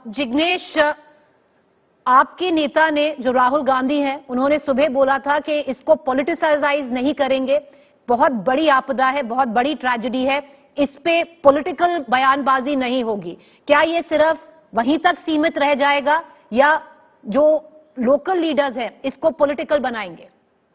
जिग्नेश, आपके नेता ने, जो राहुल गांधी हैं, उन्होंने सुबह बोला था कि इसको पॉलिटिसाइज नहीं करेंगे, बहुत बड़ी आपदा है, बहुत बड़ी ट्रेजेडी है, इस पे पॉलिटिकल बयानबाजी नहीं होगी। क्या ये सिर्फ वहीं तक सीमित रह जाएगा या जो लोकल लीडर्स हैं इसको पॉलिटिकल बनाएंगे?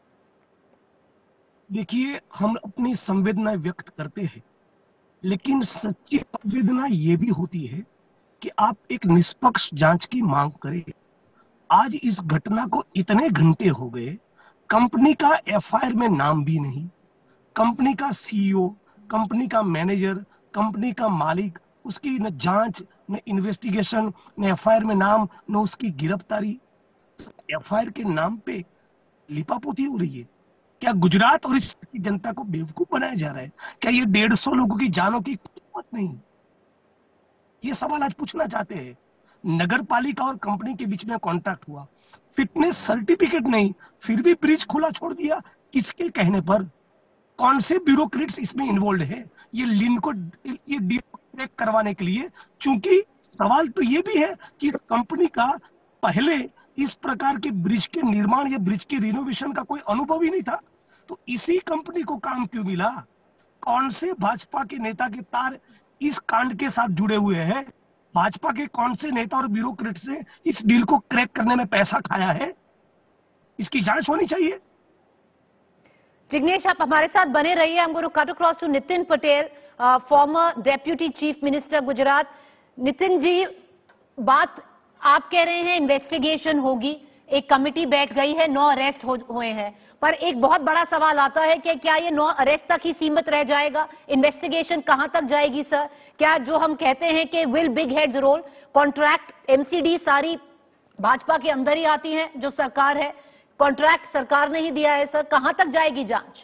देखिए, हम अपनी संवेदनाएं व्यक्त करते हैं, लेकिन सच्ची संवेदना ये भी होती है कि आप एक निष्पक्ष जांच की मांग करें। आज इस घटना को इतने घंटे हो गए, कंपनी का एफआईआर में नाम भी नहीं, कंपनी का सीईओ, कंपनी का मैनेजर, कंपनी का मालिक, उसकी न जांच, न इन्वेस्टिगेशन, न एफआईआर में नाम, न उसकी गिरफ्तारी। एफआईआर के नाम पे लिपापोती हो रही है। क्या गुजरात और इस की जनता को बेवकूफ बनाया जा रहा है? क्या ये 150 लोगों की जानों की कीमत नहीं? ये सवाल आज पूछना चाहते हैं। नगर पालिका और कंपनी के बीच में कॉन्ट्रैक्ट हुआ, फिटनेस सर्टिफिकेट नहीं, फिर भी ब्रिज खुला छोड़ दिया। किसके कहने पर? कौन से ब्यूरोक्रेट्स इसमें इन्वॉल्व है ये डील को ट्रैक करवाने के लिए? चूंकि सवाल तो ये भी है कि इस कंपनी का पहले इस प्रकार के ब्रिज के निर्माण या ब्रिज के रिनोवेशन का कोई अनुभव ही नहीं था, तो इसी कंपनी को काम क्यों मिला? कौन से भाजपा के नेता के तार इस कांड के साथ जुड़े हुए हैं? भाजपा के कौन से नेता और ब्यूरोक्रेट्स ने इस डील को क्रैक करने में पैसा खाया है? इसकी जांच होनी चाहिए। जिग्नेश, आप हमारे साथ बने रहिए। हम going to cut across to Nitin Patel, former deputy chief minister Gujarat. Nitin ji, बात आप कह रहे हैं इन्वेस्टिगेशन होगी, एक कमिटी बैठ गई है, 9 अरेस्ट हुए हैं, पर एक बहुत बड़ा सवाल आता है कि क्या ये 9 अरेस्ट तक ही सीमित रह जाएगा? इन्वेस्टिगेशन कहां तक जाएगी सर? क्या जो हम कहते हैं कि will big heads roll, contract, MCD सारी भाजपा के अंदर ही आती हैं, जो सरकार है, कॉन्ट्रैक्ट सरकार ने ही दिया है सर, कहां तक जाएगी जांच?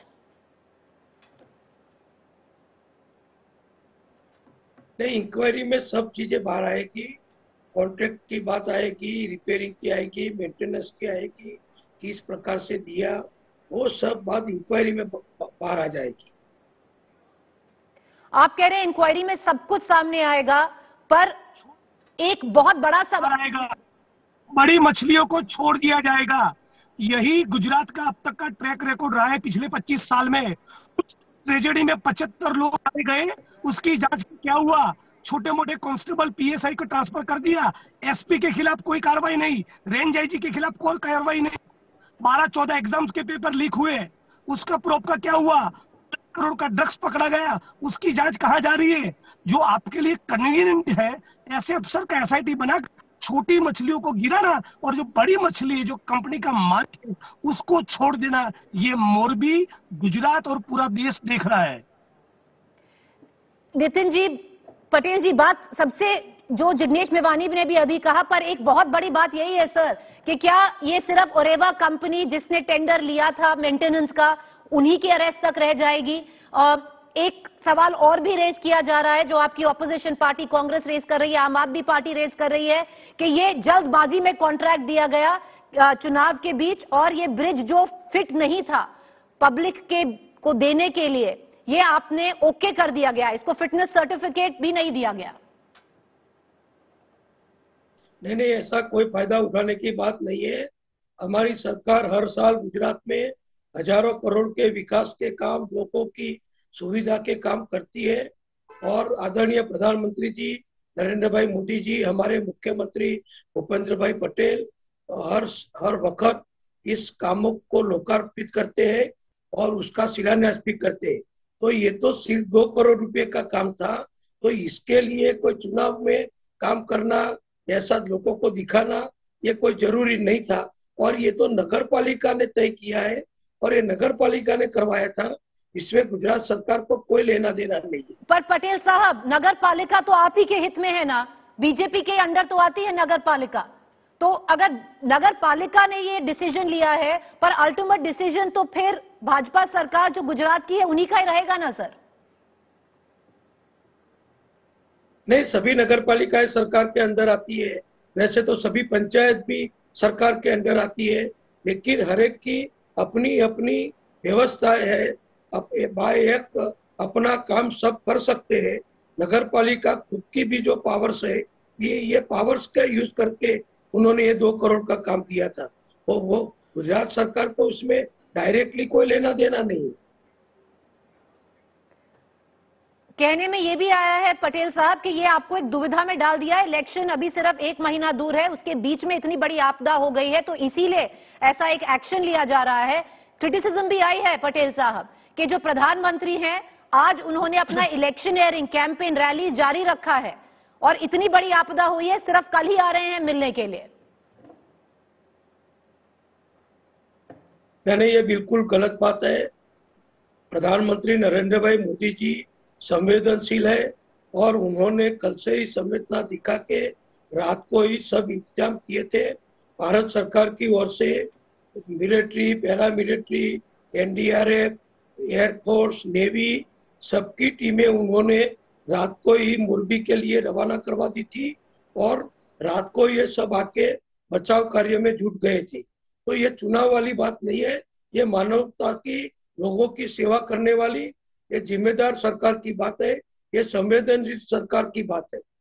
नहीं, इंक्वायरी में सब चीजें बाहर आएगी, कॉन्ट्रैक्ट की बात आएगी, रिपेयरिंग की आएगी, मेंटेनेंस की आएगी, किस प्रकार से दिया, वो सब बात इंक्वायरी में बाहर आ जाएगी। आप कह रहे हैं इंक्वायरी में सब कुछ सामने आएगा, पर एक बहुत बड़ा सवाल आएगा, बड़ी मछलियों को छोड़ दिया जाएगा। यही गुजरात का अब तक का ट्रैक रिकॉर्ड रहा है। पिछले 25 साल में उस ट्रेजेडी में 75 लोग मारे गए, उसकी जांच क्या हुआ? छोटे मोटे कांस्टेबल पीएसआई को ट्रांसफर कर दिया, एसपी के खिलाफ कोई कार्रवाई नहीं, रेंज आईजी के खिलाफ कोई कार्रवाई नहीं। 12-14 एग्जाम्स के पेपर लीक हुए, उसका प्रूफ का क्या हुआ? करोड़ का ड्रग्स पकड़ा गया, उसकी जांच कहां जा रही है? जो आपके लिए कन्वीनियंट है, ऐसे अफसर का एसआईटी बना छोटी मछलियों को गिराना और जो बड़ी मछली है, जो कंपनी का मालिक है, उसको छोड़ देना, ये मोरबी, गुजरात और पूरा देश देख रहा है। नितिन जी, पटेल जी, बात सबसे जो जिग्नेश मेवानी ने भी अभी कहा, पर एक बहुत बड़ी बात यही है सर कि क्या ये सिर्फ ओरेवा कंपनी जिसने टेंडर लिया था मेंटेनेंस का, उन्हीं की अरेस्ट तक रह जाएगी? एक सवाल और भी रेज किया जा रहा है, जो आपकी ऑपोजिशन पार्टी कांग्रेस रेज कर रही है, आम आदमी पार्टी रेज कर रही है, कि ये जल्दबाजी में कॉन्ट्रैक्ट दिया गया चुनाव के बीच, और ये ब्रिज जो फिट नहीं था पब्लिक के को देने के लिए, ये आपने ओके कर दिया गया, इसको फिटनेस सर्टिफिकेट भी नहीं दिया गया। नहीं, ऐसा कोई फायदा उठाने की बात नहीं है। हमारी सरकार हर साल गुजरात में हजारों करोड़ के विकास के काम, लोगों की सुविधा के काम करती है, और आदरणीय प्रधानमंत्री जी नरेंद्र भाई मोदी जी, हमारे मुख्यमंत्री भूपेंद्र भाई पटेल हर वक्त इस कामों को लोकार्पित करते हैं और उसका शिलान्यास भी करते हैं। तो ये तो सिर्फ 2 करोड़ रुपए का काम था, तो इसके लिए कोई चुनाव में काम करना, ऐसा लोगों को दिखाना, ये कोई जरूरी नहीं था। और ये तो नगर पालिका ने तय किया है और ये नगर पालिका ने करवाया था, इसमें गुजरात सरकार को कोई लेना देना नहीं है। पर पटेल साहब, नगर पालिका तो आप ही के हित में है ना, बीजेपी के अंडर तो आती है नगर पालिका, तो अगर नगर पालिका ने ये डिसीजन लिया है, पर अल्टीमेट डिसीजन तो फिर भाजपा सरकार जो गुजरात की है उन्हीं का ही रहेगा ना सर? नहीं, सभी नगर पालिकाएं सरकार के अंदर आती है, वैसे तो सभी पंचायत भी सरकार के अंदर आती है, लेकिन हर एक की अपनी अपनी व्यवस्था है। अपना काम सब कर सकते हैं। नगर पालिका खुद की भी जो पावर्स है ये पावर्स का यूज करके उन्होंने ये 2 करोड़ का काम किया था। वो गुजरात सरकार को उसमें डायरेक्टली कोई लेना देना नहीं है। कहने में ये भी आया है पटेल साहब कि ये आपको एक दुविधा में डाल दिया है, इलेक्शन अभी सिर्फ 1 महीना दूर है, उसके बीच में इतनी बड़ी आपदा हो गई है, तो इसीलिए ऐसा एक एक्शन लिया जा रहा है। क्रिटिसिज्म भी आई है पटेल साहब कि जो प्रधानमंत्री हैं आज उन्होंने अपना इलेक्शनियरिंग कैंपेन रैली जारी रखा है और इतनी बड़ी आपदा हुई है, सिर्फ कल ही आ रहे हैं मिलने के लिए। नहीं, ये बिल्कुल गलत बात है। प्रधानमंत्री नरेंद्र भाई मोदी जी संवेदनशील है और उन्होंने कल से ही संवेदना दिखा के रात को ही सब इंतजाम किए थे। भारत सरकार की ओर से military, para military, NDRF, air force, navy सबकी टीमें उन्होंने रात को ही मुरबी के लिए रवाना करवा दी थी और रात को ये सब आके बचाव कार्य में जुट गए थे। तो ये चुनाव वाली बात नहीं है, ये मानवता की, लोगों की सेवा करने वाली, ये जिम्मेदार सरकार की बात है, ये संवेदनशील सरकार की बात है।